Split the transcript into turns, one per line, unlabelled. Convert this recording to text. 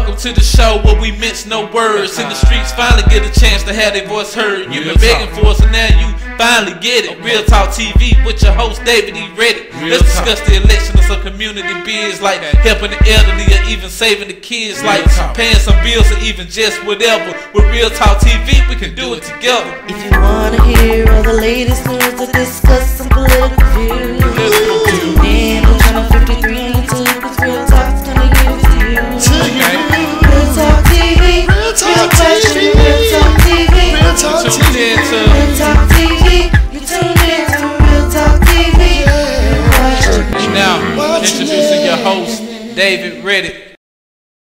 welcome to the show where we mince no words. In the streets finally get a chance to have their voice heard. You've been begging for us and now you finally get it. Real Talk TV with your host David E. Reddit. Let's discuss the election of some community biz, like helping the elderly or even saving the kids, like paying some bills or even just whatever. With Real Talk TV we can do it together.
If you wanna hear all the latest news or discuss some political views, tune in to channel 53 on YouTube, 'cause Real Talk's gonna give it to you. Real Talk TV, Real passion, Real Talk TV, Real Talk TV, Real Talk TV. You tune in to Real Talk TV.
And now, introducing your host, David Reddit.